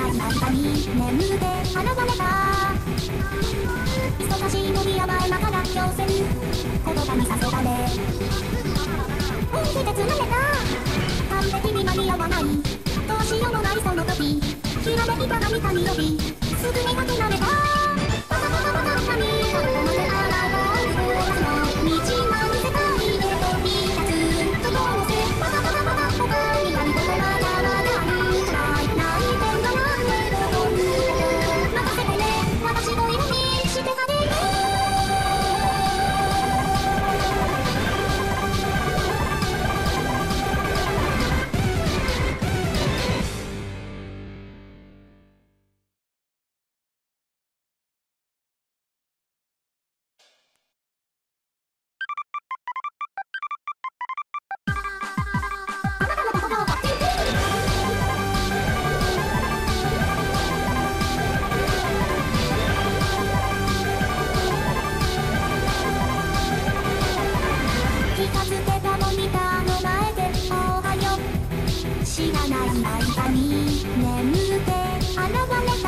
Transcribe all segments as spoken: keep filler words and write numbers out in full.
ない間に眠って現れた。忙しいのに山へながら寄せる言葉に誘われ、本気でつられた。完璧に間に合わない、どうしようもないその時、ひらめいた何かによりすぐになくなれた。バタバタバタ何かここまであらばう私の道な世界へ飛び立つとどうせバタバタバタ他にやることまだまだあるじゃない。泣いてんだなんてどう任せてね、私の色にしてあげる。知らない間に眠って現れた。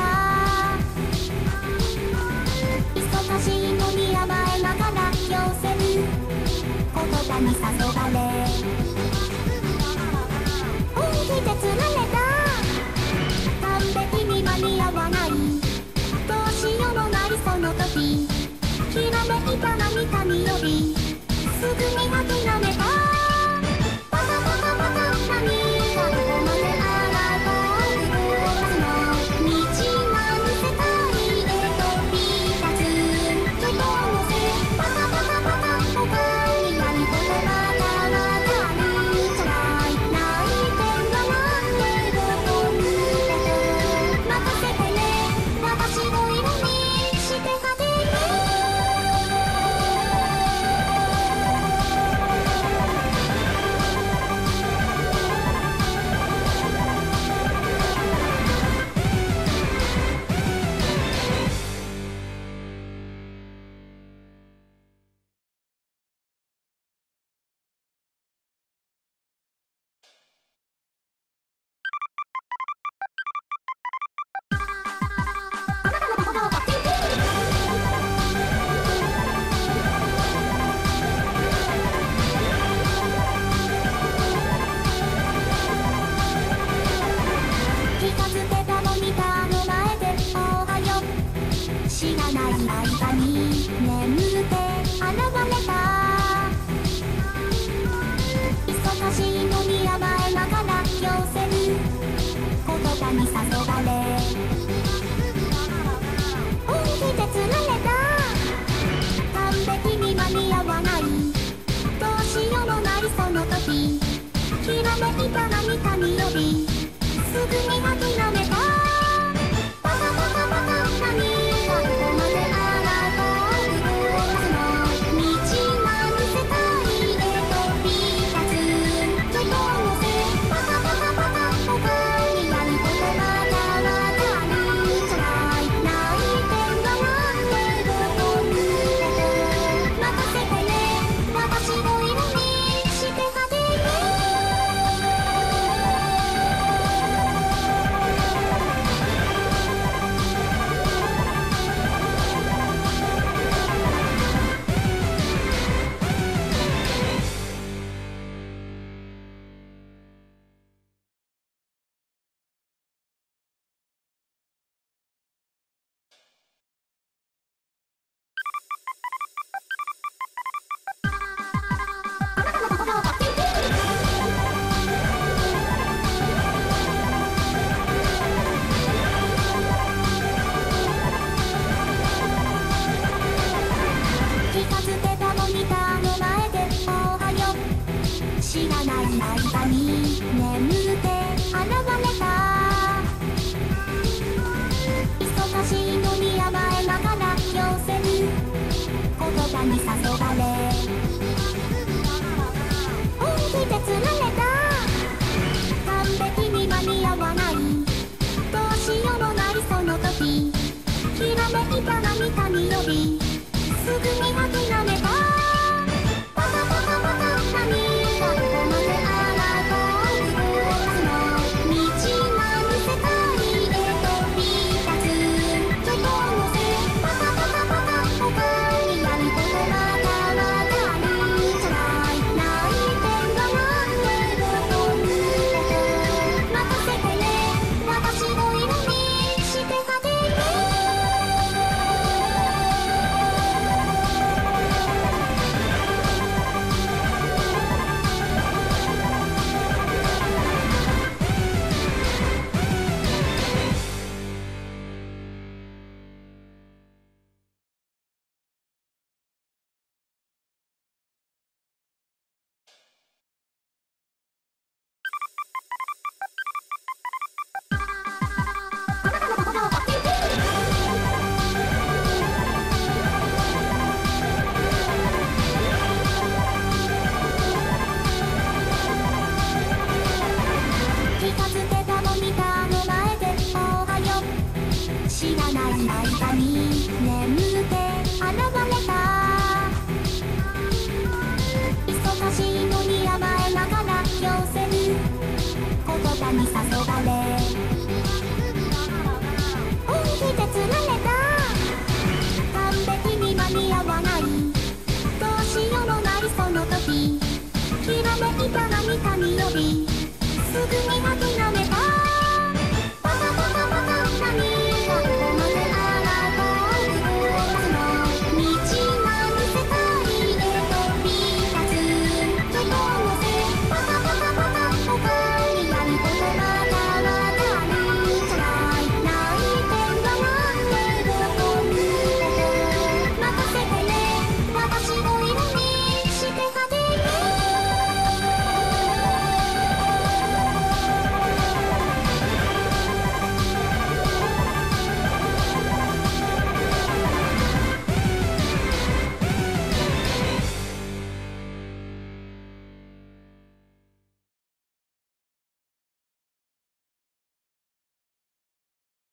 忙しいのに甘えながら寄せる言葉に誘われ、本気でつられた。完璧に間に合わない、どうしようもないその時、ひらめいた何かによりすぐに諦めた。バタバタバタ何かここまであらばう私の道な世界へ飛び立つけどもせ、バタバタバタ他にやることまだまだあるじゃない。泣いてんだなんてどこに任せてね、私の色にしてあげる。知らない間に眠って現れた。忙しいのに甘えながら寄せる言葉に誘われ、本気でつられた。完璧に間に合わない、どうしようもないその時、ひらめいた何かによりすぐに諦めた。バタバタバタ何かここまであらばう私の道な世界へ飛び立つけどもせ、バタバタバタ他にやることまだまだあるじゃない。泣いてんだなんてどこに任せてね、私の色にしてあげる。知らない間に眠って現れた。忙しいのに甘えながら寄せる言葉に誘われ、本気でつられた。完璧に間に合わない、どうしようもないその時、ひらめいた何かによりすぐに諦めた。バタバタバタ何がここまであらばう私の道な世界へ飛朝に眠って現れた。忙しいのに甘えながら寄せる言葉にさせ